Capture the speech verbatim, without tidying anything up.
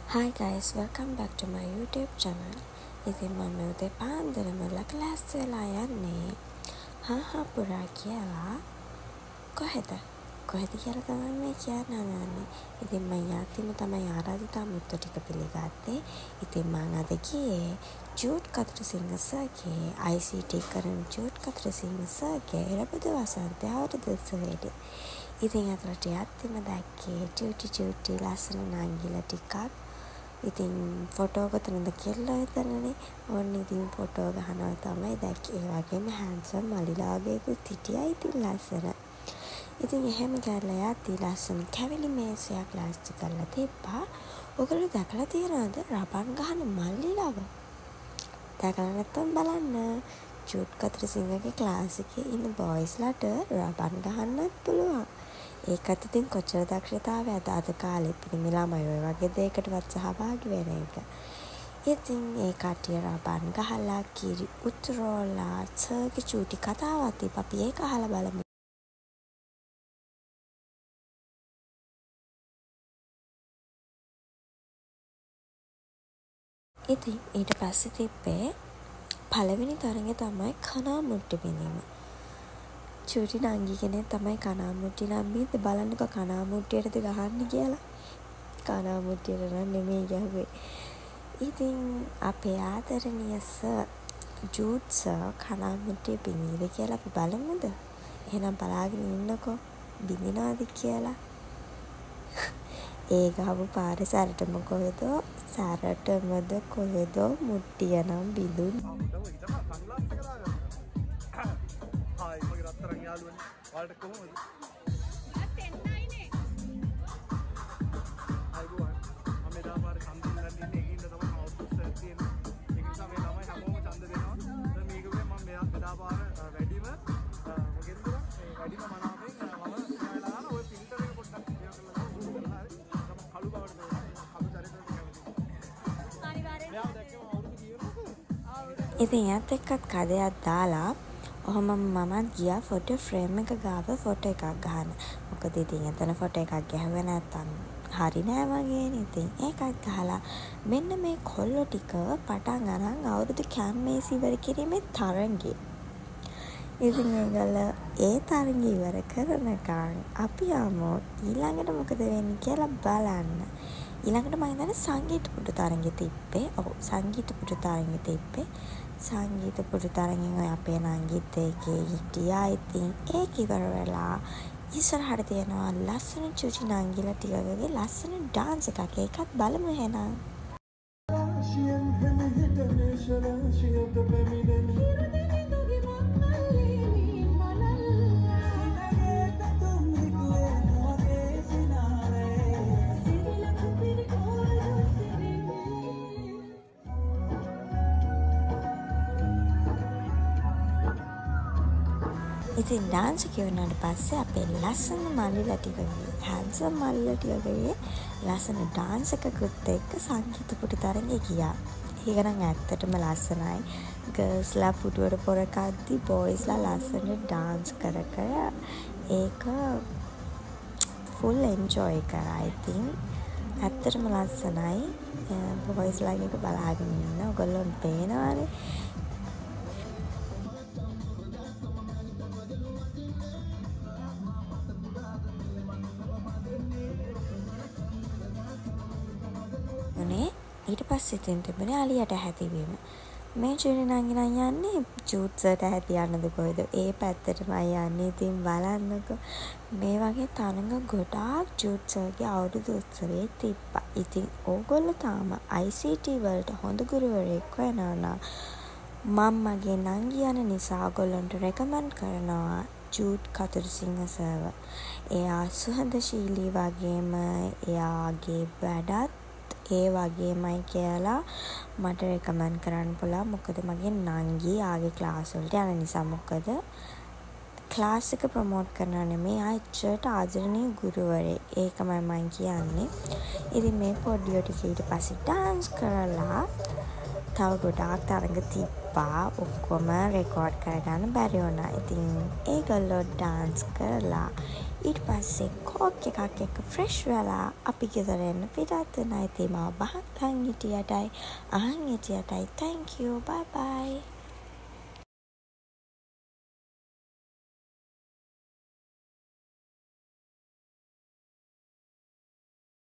Hi guys, welcome back to my YouTube channel. ඉතින් මම උදේ පාන්දරම ලක්ලාස් වෙලා යන්නේ හාහා පුරා කියලා කොහෙද? කොහෙද කියලා තමයි මේ කියන්න හදන්නේ. ඉතින් මම යාත්‍රිම තමයි ආරාධිතා මුත්තු ටික පිළිගත්තේ. ඉතින් මම අද ගියේ ජූඩ් කතරසිංහ සර්ගේ I C T කරන ජූඩ් කතරසිංහ සර්ගේ ඉරබුදු වසන්තය අවුරුදු උත්සවයට. ඉතින් අතට යාත්‍රිම දැක්කේ චූටි චූටි ලස්සන නංගිලා ටිකක්. ඉතින් ෆොටෝ කොතනද කියලා හිතනනේ. ඕන්න ඉතින් ෆොටෝ ගහනවා තමයි දැක්කේ. ඒ වගේම හැන්සම් මලිලාගේකුත් හිටියා ඉතින් ලස්සන. ඉතින් එහෙම කරලා යද්දි ලස්සන කැවිලි මේසයක් ලාස්ති කරලා තිබ්බා. ඔයගොල්ලෝ දැකලා තියෙනවද රබන් ගහන මල්ලිලාව? දැකලා නැත්නම් බලන්න. ජූඩ් කතරසිංහගේ ක්ලාස් එකේ ඉන්න බොයිස්ලාට රබන් ගහන්නත් පුළුවන්. ඒකත් ඉතින් කොච්චර දක්ෂතාවයක්ද අද කාලේ පිරිමි ළමයි ඔය වගේ දෙයකටවත් සහභාගී වෙන එක. ඉතින් ඒ කට්ටිය රබන් ගහලා කිරි උතුරෝලා සර්ගේ චූටි කතාවක් තිබ්බා. අපි ඒක අහලා බලමු. ඉතින් ඊට පස්සේ තිබ්බේ පළවෙනි තරඟේ තමයි කනා මුට්ටි බිඳීම. චූටි නංගි කෙනෙක් තමයි කනා මුට්ටි නම්බීද බලන්නකො කනා මුට්ටියටද ගහන්නේ කියලා. කනා මුට්ටියට නම් නෙමෙයි ගහුවේ. ඉතින් අපේ ආදරණීය සර් ජූඩ් සර් කනා මුට්ටිය බිඳීද කියලා අපි බලමුද? එහෙනම් බලාගෙන ඉන්නකො බිඳිනවද කියලා. ඒ ගහපු පාරේ සැරටම කොහෙදෝ සැරටමද කොහෙදෝ මුට්ටිය නම් බිඳුනේ. හායි මගේ රත්තරන් යාළුවනේ. ඔයාලට කොහොමද? මට එන්නයිනේ. අයිබෝන්. මම එදා පාරේ ඡන්ද දෙන්න ඉන්නේ. ඒකින්ද තමයි අවුට්පුට් එකක් තියෙන්නේ. ඒක නිසා මේ ළමයි හැමෝම ඡන්ද දෙනවා. දැන් මේකේ මම මෙයා එදා පාර වැඩිම මොකෙන්ද මේ වැඩිම මනාපෙන් මම ඔයාලා ඔය ෆිල්ටර් එක පොඩ්ඩක් ක්ලියර් කරලා දාන්න. හරි. තම කළු බවට කළු චරිතයට කැමතියි. අනිවාර්යෙන්. මෙයා දැක්කම අවුරුදු කීයද? ඉතින් එයාත් එක්කත් කඩයක් දාලා ඔහොම මමත් ගියා ෆොටෝ ෆ්‍රේම් එක ගාව ෆොටෝ එකක් ගන්න. මොකද ඉතින් එතන ෆොටෝ එකක් ගැහුවේ නැත්තම් හරි නෑ වගේනේ. ඉතින් ඒකත් ගහලා මෙන්න මේ කොල්ලෝ ටික පටන් අරන් අවුරුදු කැම්මේසි ඉවර කිරීමේ තරඟේ. ඉතින් ඒගොල්ලෝ ඒ තරඟේ ඉවර කරනකන් අපි යමු ඊළඟට මොකද වෙන්නේ කියලා බලන්න. ඊළඟට මම හිතන්නේ සංගීත පුටු තරඟේ තිබ්බේ. ඔව් සංගීත පුටු තරඟේ තිබ්බේ. සංගීත පුටු තරගෙන් ඔය අපේ නංගිත් ඒකේ හිටියා. ඉතින් ඒක ඉවර වෙලා ඉස්සරහට තියෙනවා ලස්සන චුචි නංගිලා ටිකගේ ලස්සන ඩාන්ස් එකක්. ඒකත් බලමු එහෙනම්. ඉතින් ඩාන්ස් කියවනාට පස්සේ අපේ ලස්සන මල්ලිලා ටිකගේ හැන්සම් මල්ලිලා ටිකගේ ලස්සන ඩාන්ස් එකකුත් එක්ක සංගීත පුටු තරඟේ ගියා. ඒක නම් ඇත්තටම ලස්සනයි. ගර්ල්ස්ලා පුටුවට පොර කද්දි බොයිස්ලා ලස්සන ඩාන්ස් කර කර ඒක ෆුල් එන්ජොයි කරා. ඉතින් ඇත්තටම ලස්සනයි. බොයිස්ලාගේ එක බලාගෙන ඉන්න ඔයගොල්ලෝ පේනවනේ. ඊට පස්සේ ඉතින් තිබුණේ අලියට හැතිවීම. මේ චූටි නංගි නම් යන්නේ ජූඩ් සර්ට හැටි යන්නද කොහෙද? ඒ පැත්තටමයි යන්නේ. ඉතින් බලන්නකො මේ වගේ තරඟ ගොඩාක් ජූඩ් සර්ගේ අවුරුදු උත්සවයේ තිබ්බා. ඉතින් ඕගොල්ලෝ තාම I C T වලට හොඳ ගුරුවරයෙක් වෙනවා නම් මම මගේ නංගි යන නිසා ඔයගොල්ලන්ට රෙකමන්ඩ් කරනවා ජූඩ් කතරසිංහ සර්ව. එයා සුහදශීලී වගේම එයාගේ වැඩත් ඒ වගේමයි කියලා මට රෙකමන්ඩ් කරන්න පුළුවන්. මොකද මගේ නංගි ආගේ ක්ලාස් වලට යන නිසා. මොකද ක්ලාස් එක ප්‍රොමෝට් කරනවා නෙමෙයි ආච්චට ආදරණීය ගුරුවරයෙක්. ඒකමයි මම කියන්නේ. ඉතින් මේ පොඩියෝ ටික ඊට පස්සේ ඩාන්ස් කරලා තව ගොඩාක් තරඟ තිබ්බා. ඔක්කොම රෙකෝඩ් කරගන්න බැරි වුණා. ඉතින් ඒගොල්ලෝ ඩාන්ස් කරලා ඊට පස්සේ කෝක් එකක් එක්ක ෆ්‍රෙෂ් වෙලා අපි ගෙදර එන්න පිටත් වෙන. ඉතින් මාව බහන් හිටියටයි අහන් හිටියටයි thank you bye bye.